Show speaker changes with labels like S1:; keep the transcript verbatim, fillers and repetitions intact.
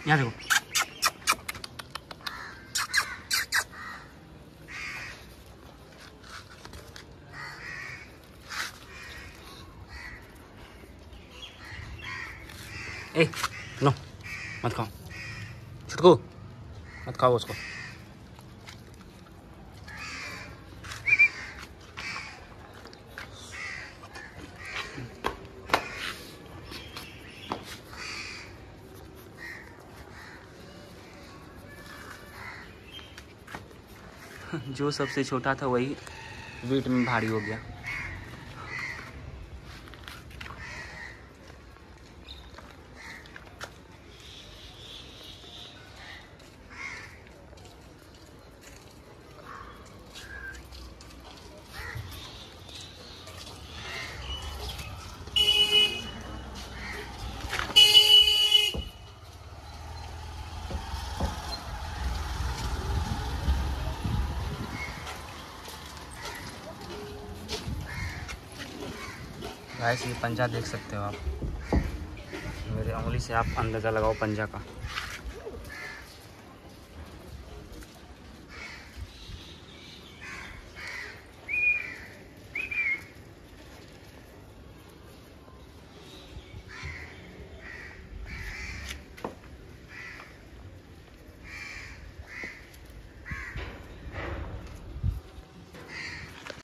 S1: यहाँ देखो। ए नो, मत खाओ छुटकू, मत खाओ उसको। जो सबसे छोटा था वही वेट में भारी हो गया। गाइस ये पंजा देख सकते हो आप, मेरे उंगली से आप अंदाज़ा लगाओ पंजा का।